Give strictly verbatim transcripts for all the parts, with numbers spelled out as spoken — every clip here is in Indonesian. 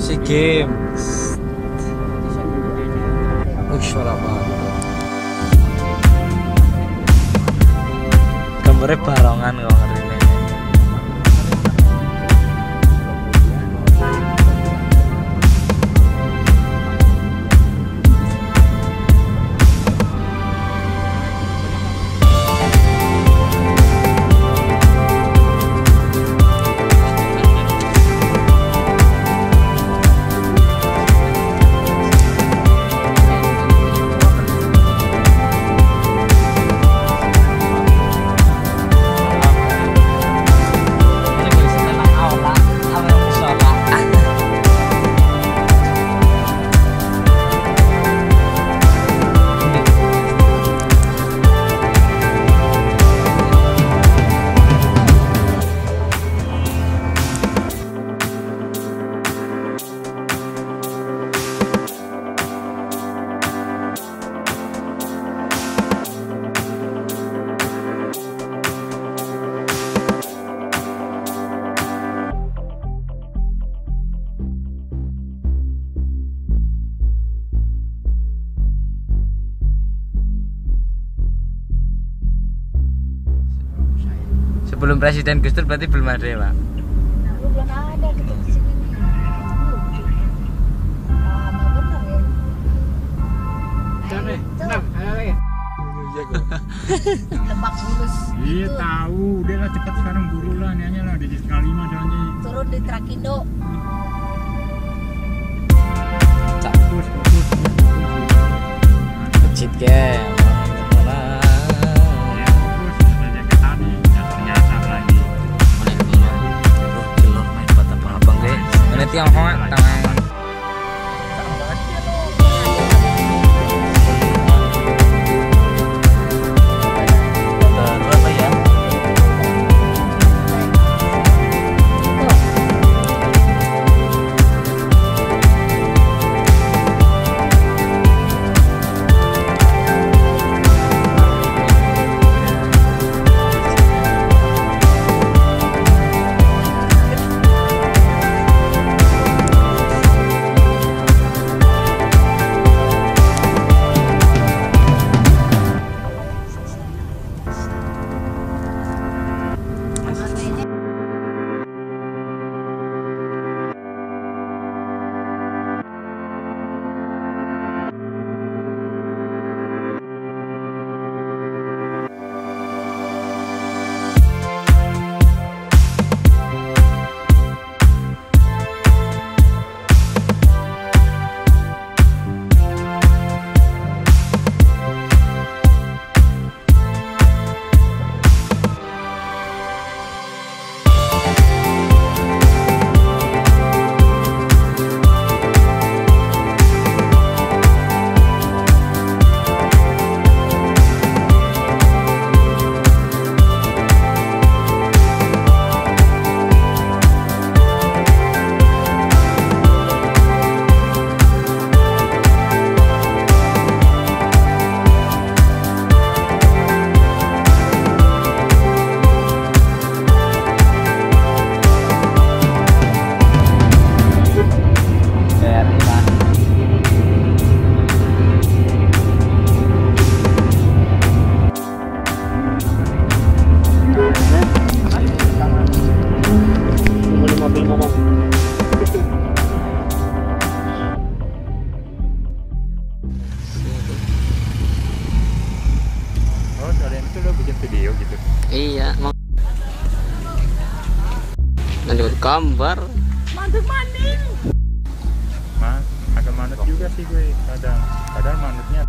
Si Games. Wih, suara banget. Gambarnya barongan kok ngerti. Sebelum Presiden Gus Dur berarti belum ada ya, Pak? Belum ada gitu di sini. Lama bener ya. Capek, tenang, ayo lagi. Lebak Bulus. Iya tahu, udah lah cepat sekarang buru lah, nyanyi lah di sekali lima jalannya. Turun di Trakindo. Fokus, fokus, Kecit game. Tionghoa tangan berapa ya? Iya, mau lanjut gambar. Mantuk maning. Mas, agak manut juga sih gue kadang. Kadang manutnya.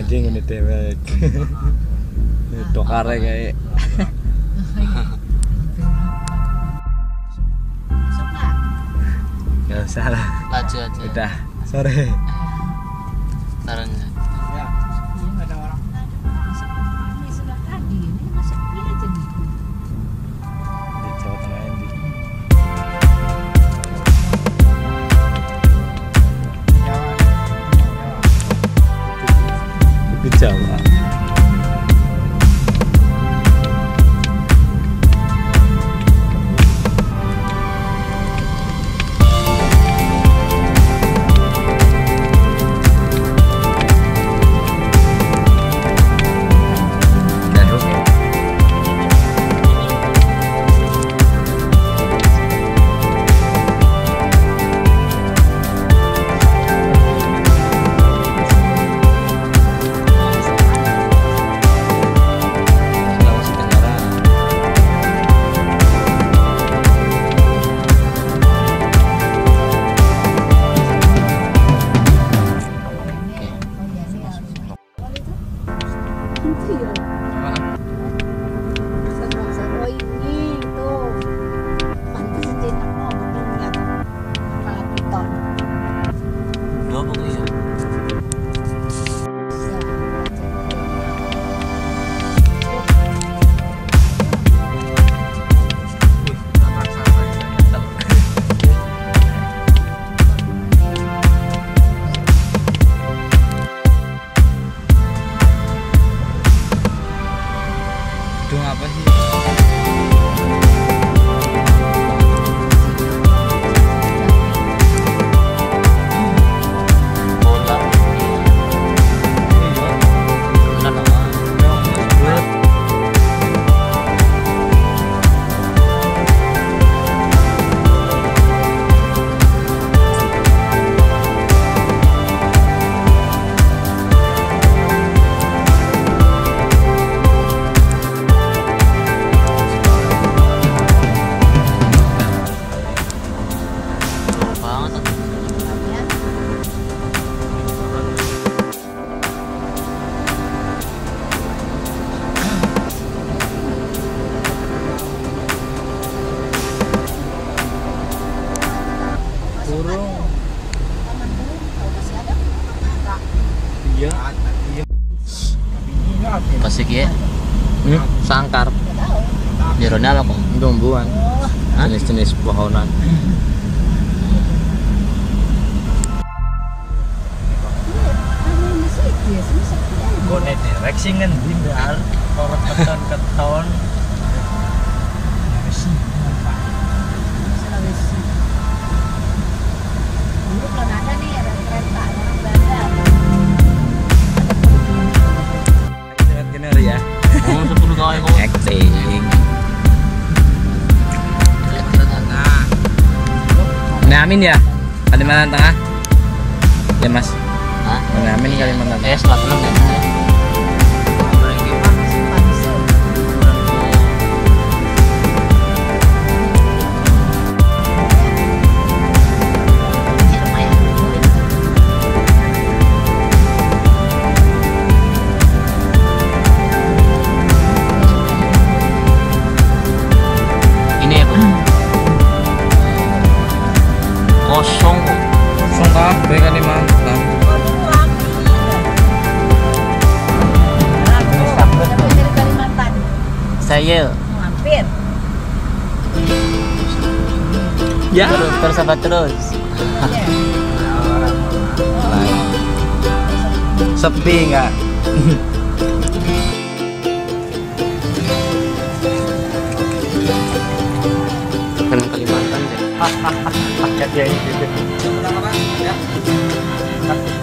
Jadi ngene dewek. Dokare kayak. Masuk nggak? Enggak usah lah. Laju aja. Udah sore. Sarannya. Ini sudah tadi, ini masuk ini aja nih. Di Jawa Tengah ini. Itu Jawa. Dong apa sih? Bola. Bola nama. Banget. Burung. Masih ada? Enggak. Iya. Pasti ya. Hmm, sangkar. Jerone apa kok? Tumbuhan. Oh, Jenis-jenis pohonan. ada yang masih dia sini sepi aja. Gone dewek sih ngendi ndar. Orang keton-keton. Sulawesi. Dulu kan ada nih ada kereta orang Belanda. Lewat kene ya. Oh, sepuluh kali kok. Acting. Nah, Amin ya? Kalimantan Tengah? Ya Mas. Hah? Nah, Amin Kalimantan Eh, Tengah. selatan ya. Ini ya, Bu. Kosong kok. Songka, baik Kalimantan. Dari Kalimantan. Saya Hampir. Ya. terus terus apa terus? Sepi enggak? Kan Kalimantan deh. Hahaha. Ya, ya, ya.